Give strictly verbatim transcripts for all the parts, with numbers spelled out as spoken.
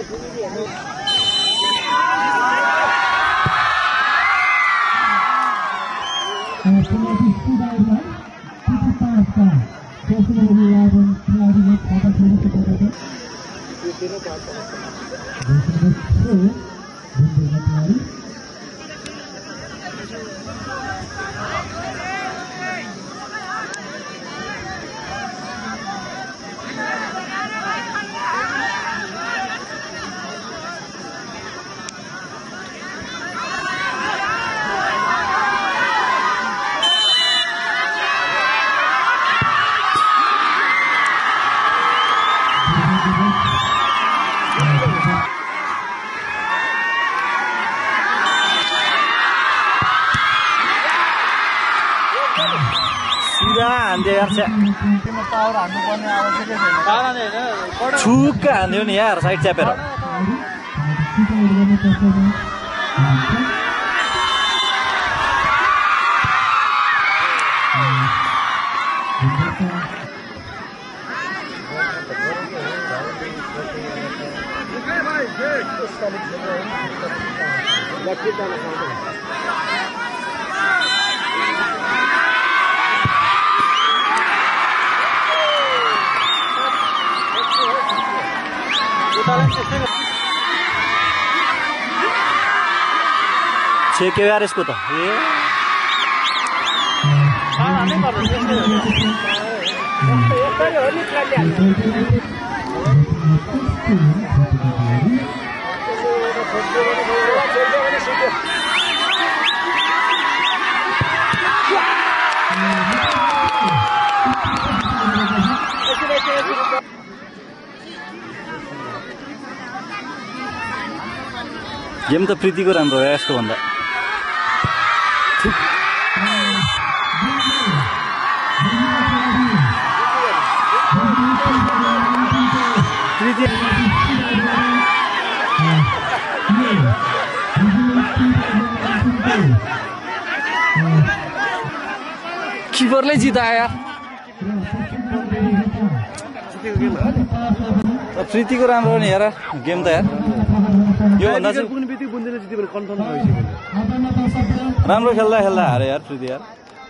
छुक्क हान्यो नि यार साइड च्यापेर छेक्यो यार यसको त गेम त प्रीतिको राम्रो हो यसको भन्दा किपरले जितायो यार प्रीतिको राम्रो हो नि यार गेम त यार यो भन्दा चाहिँ कुन बित्तिकै बुन्देले जित्यो भने कन्फर्म भइसक्यो राम्रो खेल्दा खेल्दा हारे यार प्रीति यार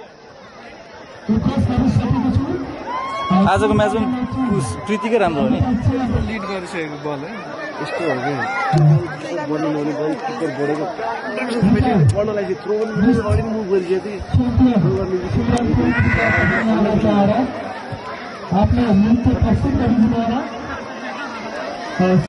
आजको म्याचमा प्रीतिकै राम्रो हो नि लिड गरिसकेको बल है यस्तो हो कि बल बन्नु बल किपर बढेको बढ्नलाई चाहिँ थ्रो पनि अगाडि मुभ गरिसकेको थियो।